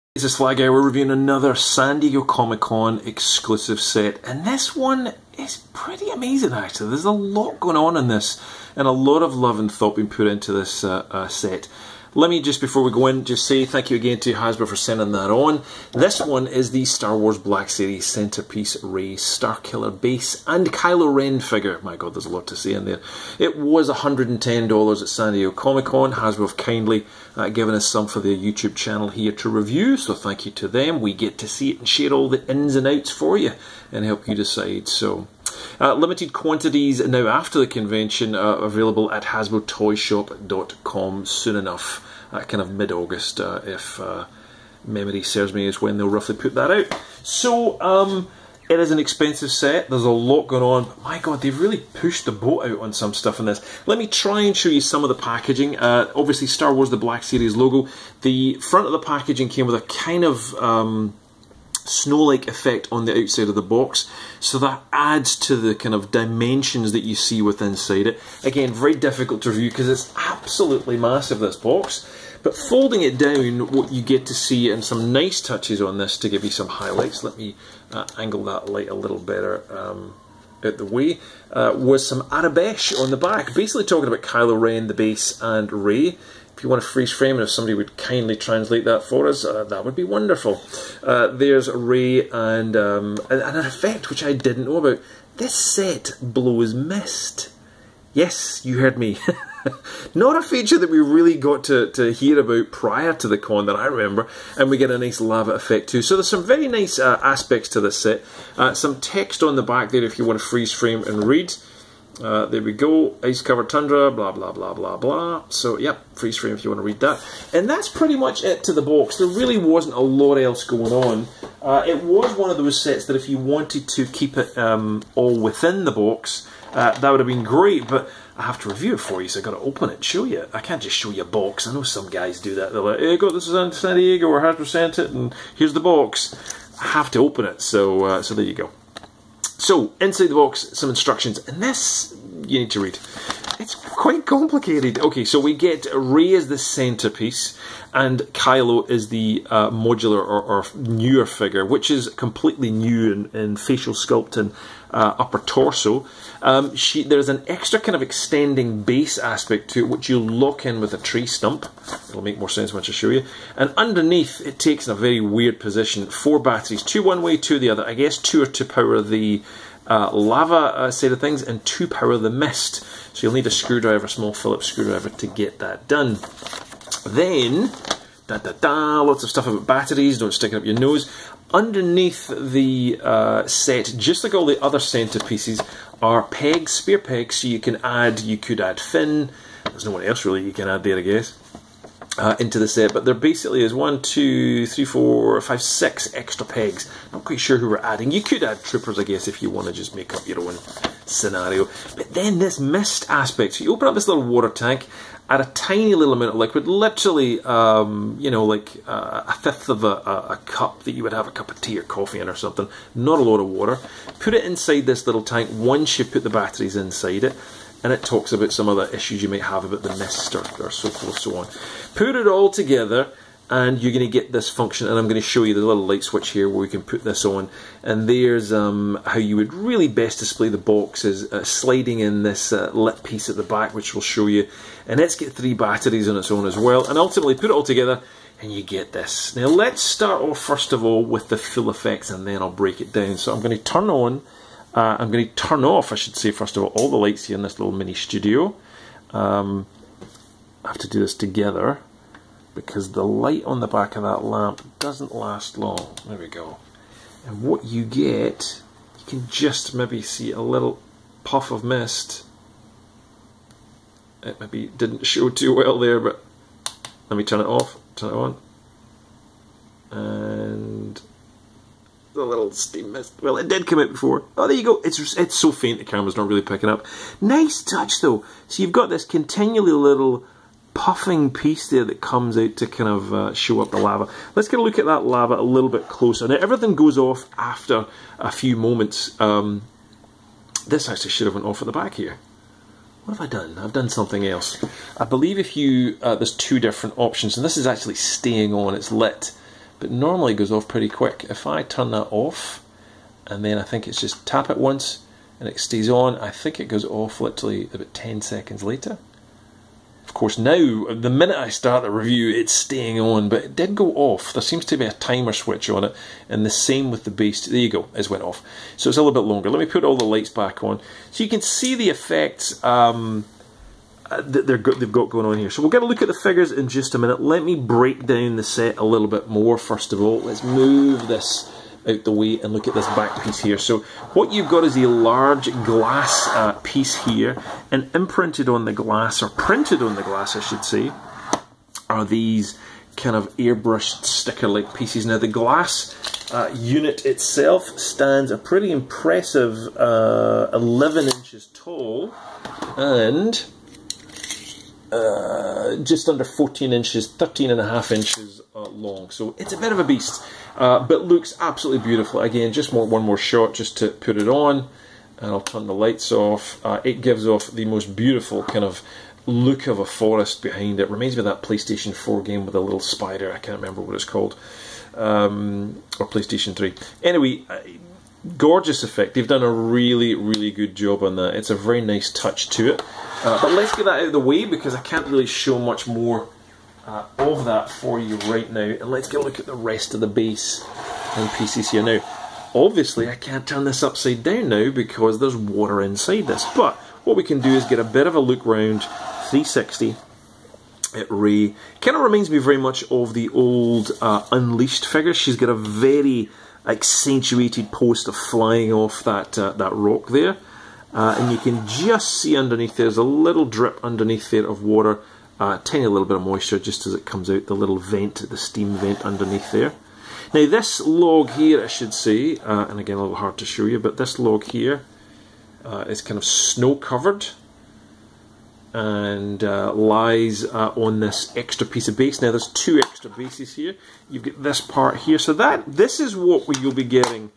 It's a Sly Guy. We're reviewing another San Diego Comic-Con exclusive set, and this one is pretty amazing actually. There's a lot going on in this, and a lot of love and thought being put into this set. Let me just, before we go in, just say thank you again to Hasbro for sending that on. This one is the Star Wars Black Series Centerpiece Rey Starkiller base and Kylo Ren figure. My god, there's a lot to say in there. It was $110 at San Diego Comic-Con. Hasbro have kindly given us some for the YouTube channel here to review, so thank you to them. We get to see it and share all the ins and outs for you and help you decide. So limited quantities now after the convention, available at HasbroToyShop.com soon enough, kind of mid-August, if memory serves me, is when they'll roughly put that out. So it is an expensive set, there's a lot going on, but my god, they've really pushed the boat out on some stuff in this. Let me try and show you some of the packaging. Obviously Star Wars The Black Series logo. The front of the packaging came with a kind of snow-like effect on the outside of the box, so that adds to the kind of dimensions that you see with inside it. Again, very difficult to review because it's absolutely massive, this box, but folding it down, what you get to see, and some nice touches on this to give you some highlights. Let me angle that light a little better out the way, was some Arabesh on the back, basically talking about Kylo Ren, the base, and Rey. If you want to freeze frame, and if somebody would kindly translate that for us, that would be wonderful. There's Rey and an effect which I didn't know about. This set blows mist. Yes, you heard me. Not a feature that we really got to hear about prior to the con that I remember, and we get a nice lava effect too. So there's some very nice aspects to this set. Some text on the back there if you want to freeze frame and read. There we go, ice covered tundra, blah blah blah blah blah. So yep, freeze frame if you want to read that. And that's pretty much it to the box. There really wasn't a lot else going on. It was one of those sets that if you wanted to keep it all within the box, that would have been great, but I have to review it for you, so I've got to open it and show you. I can't just show you a box. I know some guys do that. They're like, hey, got this is in San Diego, or 100% it, and here's the box. I have to open it, so so there you go. So, inside the box, some instructions, and this you need to read. It's quite complicated. Okay, so we get Rey as the centerpiece, and Kylo is the modular or newer figure, which is completely new in facial sculpt and upper torso. There's an extra kind of extending base aspect to it, which you lock in with a tree stump. It'll make more sense once I show you. And underneath, it takes in a very weird position. 4 batteries, 2 one way, 2 the other. I guess 2 are to power the lava side of things, and 2 power the mist. So you'll need a screwdriver, small Phillips screwdriver, to get that done. Then, lots of stuff about batteries, don't stick it up your nose. Underneath the set, just like all the other centerpieces, are pegs, spare pegs, so you could add Finn. There's no one else really you can add there, I guess, into the set, but there basically is 1, 2, 3, 4, 5, 6 extra pegs. Not quite sure who we're adding. You could add troopers, I guess, if you want to just make up your own scenario. But then this mist aspect, so you open up this little water tank, add a tiny little amount of liquid, literally, you know, like a fifth of a cup that you would have a cup of tea or coffee in or something, not a lot of water. Put it inside this little tank once you put the batteries inside it, and it talks about some other issues you might have about the mist or so forth, so on. Put it all together, and you're going to get this function, and I'm going to show you the little light switch here where we can put this on. And there's how you would really best display the box, is sliding in this lit piece at the back, which we'll show you. And it's got 3 batteries on its own as well, and ultimately put it all together and you get this. Now let's start off first of all with the full effects, and then I'll break it down. So I'm going to turn on, I'm going to turn off, I should say, first of all the lights here in this little mini studio. I have to do this together because the light on the back of that lamp doesn't last long. There we go. And what you get, you can just maybe see a little puff of mist. It maybe didn't show too well there, but let me turn it off, turn it on. And the little steam mist, well, it did come out before. Oh, there you go. It's so faint the camera's not really picking up. Nice touch though. So you've got this continually little puffing piece there that comes out to kind of show up the lava. Let's get a look at that lava a little bit closer. Now everything goes off after a few moments. This actually should have went off at the back here. What have I done? I've done something else. I believe if you, there's 2 different options, and this is actually staying on, it's lit. but normally it goes off pretty quick. If I turn that off, and then I think it's just tap it once, and it stays on, I think it goes off literally about 10 seconds later. Of course, now, the minute I start the review, it's staying on, but it did go off. There seems to be a timer switch on it, and the same with the base. There you go, it's went off. So it's a little bit longer. Let me put all the lights back on. So you can see the effects that they've got going on here. So we'll get a look at the figures in just a minute. Let me break down the set a little bit more, first of all. Let's move this out the way and look at this back piece here. So what you've got is a large glass piece here, and imprinted on the glass, or printed on the glass I should say, are these kind of airbrushed sticker-like pieces. Now the glass unit itself stands a pretty impressive 11 inches tall and just under 14 inches, 13.5 inches long. So it's a bit of a beast, but looks absolutely beautiful. Again, just one more shot just to put it on, and I'll turn the lights off. It gives off the most beautiful kind of look of a forest behind it. Reminds me of that PlayStation 4 game with a little spider. I can't remember what it's called, or PlayStation 3. Anyway, gorgeous effect. They've done a really, really good job on that. It's a very nice touch to it. But let's get that out of the way, because I can't really show much more of that for you right now. And let's get a look at the rest of the base and pieces here. Now, obviously I can't turn this upside down now because there's water inside this. But what we can do is get a bit of a look round 360 at Rey. Kind of reminds me very much of the old Unleashed figure. She's got a very accentuated post of flying off that rock there. And you can just see underneath there's a little drip underneath there of water, tiny little bit of moisture just as it comes out, the little vent, the steam vent underneath there. Now this log here, I should say, and again a little hard to show you, but this log here is kind of snow covered and lies on this extra piece of base. Now there's two extra bases here. You've got this part here, so this is what you'll be getting.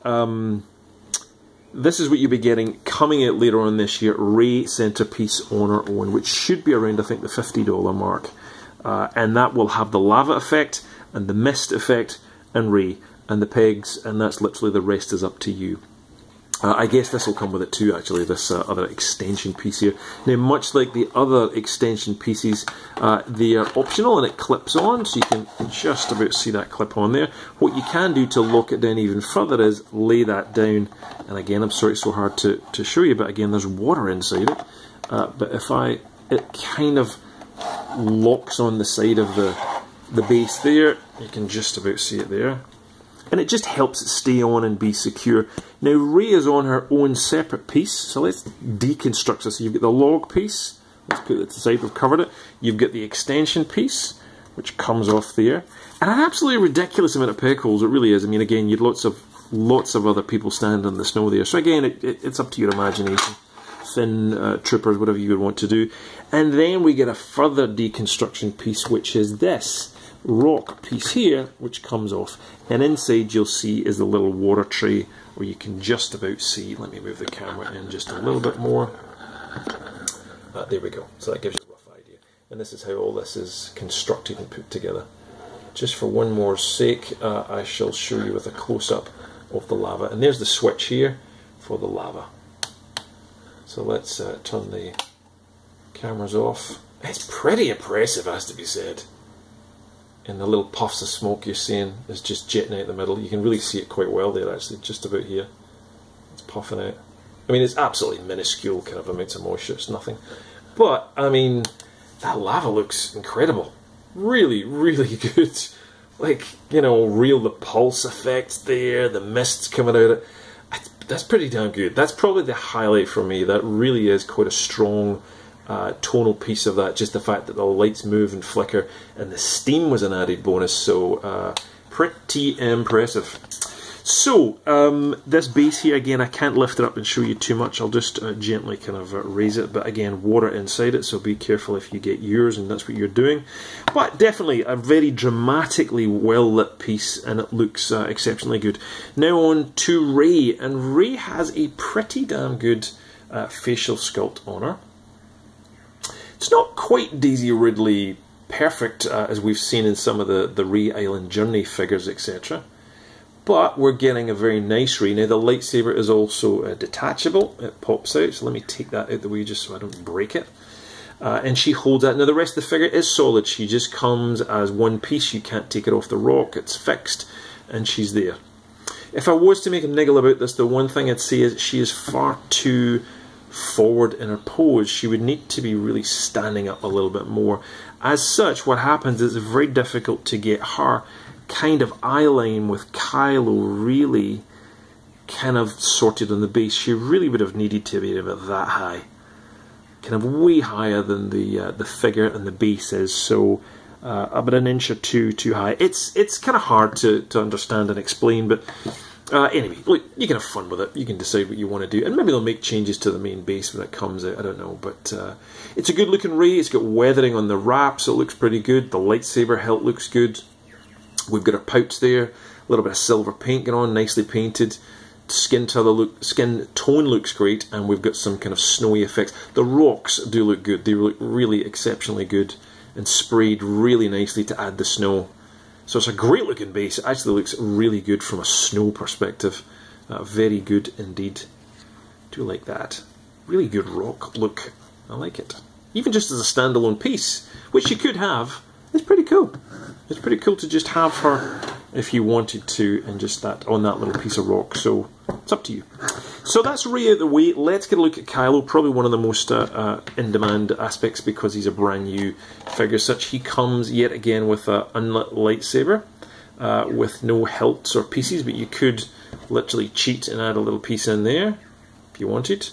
This is what you'll be getting coming out later on this year, Rey Centerpiece on her own, which should be around, I think, the $50 mark. And that will have the lava effect, and the mist effect, and Rey, and the pegs, and that's literally the rest is up to you. I guess this will come with it too, actually, this other extension piece here. Now, much like the other extension pieces, they are optional and it clips on, so you can just about see that clip on there. What you can do to lock it down even further is lay that down, and again, I'm sorry it's so hard to show you, but again, there's water inside it. But if it kind of locks on the side of the base there, you can just about see it there. And it just helps it stay on and be secure. Now Rey is on her own separate piece, so let's deconstruct this. So you've got the log piece, let's put it to the side, we've covered it. You've got the extension piece, which comes off there. And an absolutely ridiculous amount of peg holes, it really is. I mean, again, you'd lots of other people standing in the snow there. So again, it's up to your imagination. Thin troopers, whatever you would want to do. And then we get a further deconstruction piece, which is this rock piece here, which comes off, and inside you'll see is the little water tray where you can just about see. Let me move the camera in just a little bit more. There we go. So that gives you a rough idea, and this is how all this is constructed and put together. Just for one more sake, I shall show you with a close-up of the lava, and there's the switch here for the lava. So let's turn the cameras off. It's pretty impressive, has to be said. And the little puffs of smoke you're seeing is just jetting out the middle. You can really see it quite well there, actually, just about here. It's puffing out. I mean, it's absolutely minuscule kind of amounts of moisture, it's nothing. But, I mean, that lava looks incredible. Really, really good. Like, you know, the pulse effect there, the mists coming out of it. That's pretty damn good. That's probably the highlight for me. That really is quite a strong tonal piece of that, just the fact that the lights move and flicker, and the steam was an added bonus, so pretty impressive. So this base here, again, I can't lift it up and show you too much. I'll just gently kind of raise it, but again, water inside it, so be careful if you get yours and that's what you're doing. But definitely a very dramatically well lit piece, and it looks exceptionally good. Now on to Rey, and Rey has a pretty damn good facial sculpt on her. It's not quite Daisy Ridley perfect as we've seen in some of the Rey Island Journey figures, etc. But we're getting a very nice Rey. Now the lightsaber is also detachable. It pops out, so let me take that out the way just so I don't break it. And she holds that. Now the rest of the figure is solid. She just comes as one piece. You can't take it off the rock. It's fixed, and she's there. If I was to make a niggle about this, the one thing I'd say is she is far too forward in her pose. She would need to be really standing up a little bit more. As such, what happens is it's very difficult to get her kind of eye line with Kylo really kind of sorted on the base. She really would have needed to be about that high, kind of way higher than the figure and the base is. So about an inch or two too high. It's kind of hard to understand and explain, but anyway, look, you can have fun with it. You can decide what you want to do, and maybe they'll make changes to the main base when it comes out. I don't know, but it's a good looking Rey. It's got weathering on the wrap, so it looks pretty good. The lightsaber hilt looks good. We've got a pouch there, a little bit of silver paint going on, nicely painted. Skin tone looks great, and we've got some kind of snowy effects. The rocks do look good. They look really exceptionally good and sprayed really nicely to add the snow. So it's a great looking base. It actually looks really good from a snow perspective. Very good indeed. Do like that. Really good rock look. I like it. Even just as a standalone piece, which you could have, it's pretty cool. It's pretty cool to just have her if you wanted to, and just that on that little piece of rock. So it's up to you. So that's Rey out the way. Let's get a look at Kylo. Probably one of the most in-demand aspects because he's a brand new figure. Such he comes yet again with an unlit lightsaber with no hilts or pieces, but you could literally cheat and add a little piece in there if you wanted.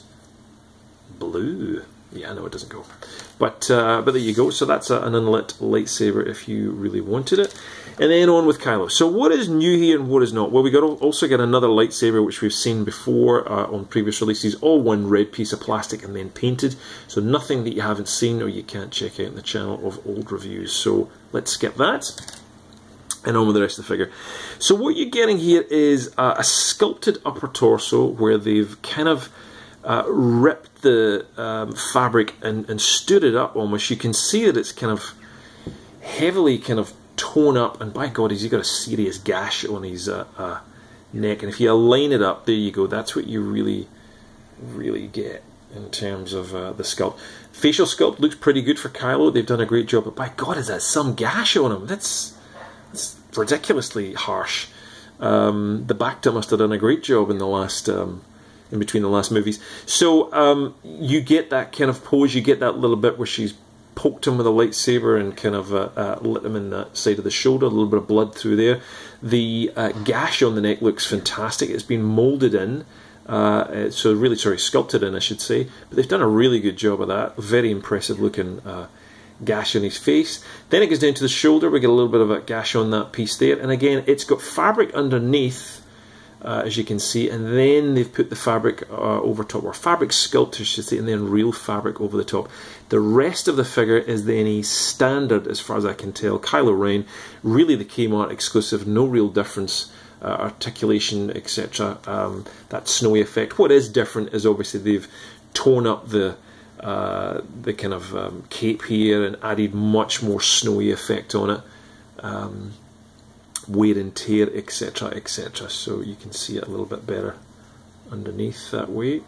Blue. Yeah, no, it doesn't go. But there you go. So that's an unlit lightsaber if you really wanted it. And then on with Kylo. So what is new here and what is not? Well, we also get another lightsaber which we've seen before on previous releases. All one red piece of plastic and then painted. So nothing that you haven't seen or you can't check out in the channel of old reviews. So let's skip that. And on with the rest of the figure. So what you're getting here is a sculpted upper torso where they've kind of ripped the fabric and stood it up almost. You can see that it's kind of heavily kind of torn up, and by God, he's got a serious gash on his neck. And if you align it up, there you go. That's what you really get in terms of the sculpt. Facial sculpt looks pretty good for Kylo. They've done a great job, but by God, is that some gash on him? That's ridiculously harsh. The Bacta must have done a great job in the last in between the last movies. So you get that kind of pose. You get that little bit where she's poked him with a lightsaber and kind of lit him in the side of the shoulder, a little bit of blood through there. The gash on the neck looks fantastic. It's been moulded in, so really, sculpted in, I should say. But they've done a really good job of that. Very impressive looking gash on his face. Then it goes down to the shoulder. We get a little bit of a gash on that piece there. And again, it's got fabric underneath, as you can see, and then they've put the fabric over top, or fabric sculpt, I should say, and then real fabric over the top. The rest of the figure is then a standard, as far as I can tell, Kylo Ren. Really the Kmart exclusive, no real difference, articulation, etc. That snowy effect. What is different is obviously they've torn up the kind of cape here and added much more snowy effect on it. Wear and tear, etc, etc. So you can see it a little bit better underneath that way.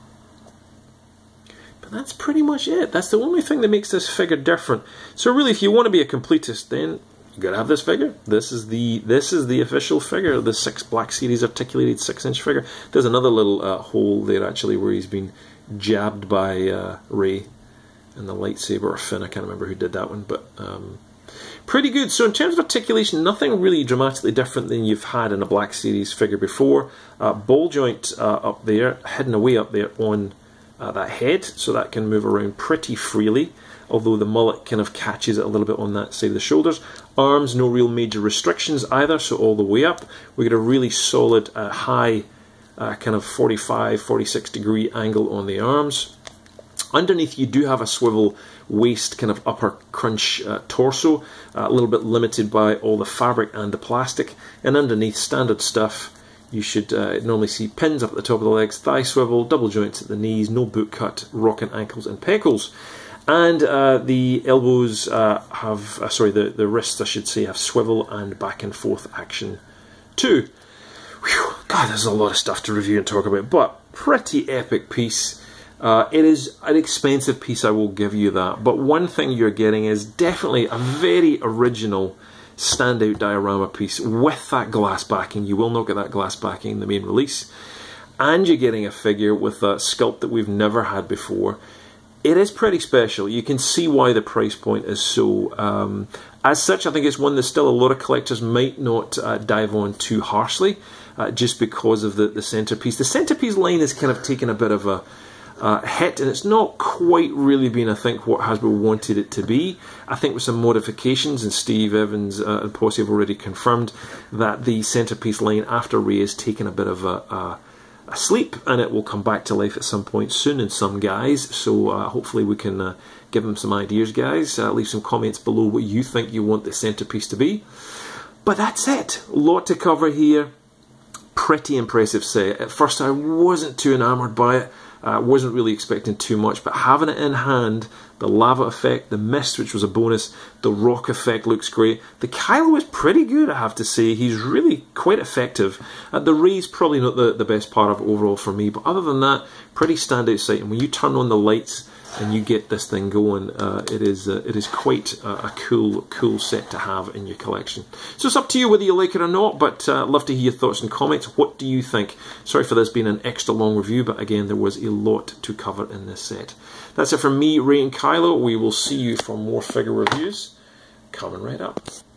But that's pretty much it. That's the only thing that makes this figure different. So really, if you want to be a completist, then you gotta have this figure. This is the official figure, the 6 Black Series articulated 6-inch figure. There's another little hole there actually where he's been jabbed by Rey and the lightsaber, or Finn. I can't remember who did that one, but pretty good. So in terms of articulation, nothing really dramatically different than you've had in a Black Series figure before. Ball joint up there, hidden away up there on that head, so that can move around pretty freely, although the mullet kind of catches it a little bit on that side of the shoulders. Arms, no real major restrictions either, so all the way up. We get a really solid high kind of 45, 46 degree angle on the arms. Underneath you do have a swivel waist, kind of upper crunch torso, a little bit limited by all the fabric and the plastic. And underneath, standard stuff, you should normally see pins up at the top of the legs, thigh swivel, double joints at the knees, no boot cut, rocking ankles and pecals. And the elbows have, sorry, the wrists I should say, have swivel and back and forth action too. Whew, God, there's a lot of stuff to review and talk about, but pretty epic piece. It is an expensive piece, I will give you that, but one thing you're getting is definitely a very original standout diorama piece with that glass backing. You will not get that glass backing in the main release, and you're getting a figure with a sculpt that we've never had before. It is pretty special. You can see why the price point is so. As such, I think it's one that still a lot of collectors might not dive on too harshly, just because of the centerpiece. The centerpiece line has kind of taken a bit of a hit, and it's not quite really been, I think, what Hasbro wanted it to be. I think with some modifications, and Steve Evans and Posse have already confirmed that the centerpiece line after Rey has taken a bit of a sleep, and it will come back to life at some point soon in some guys. So hopefully we can give them some ideas, guys. Leave some comments below what you think you want the centerpiece to be. But that's it. A lot to cover here. Pretty impressive set. At first I wasn't too enamored by it. Wasn't really expecting too much, but having it in hand, the lava effect, the mist, which was a bonus, the rock effect looks great. The Kylo is pretty good, I have to say. He's really quite effective. The Rey's probably not the best part of it overall for me, but other than that, pretty standout sight. And when you turn on the lights and you get this thing going, it is quite a cool set to have in your collection. So it's up to you whether you like it or not, but I'd love to hear your thoughts and comments. What do you think? Sorry for this being an extra long review, but again, there was a lot to cover in this set. That's it from me, Rey and Kylo. We will see you for more figure reviews coming right up.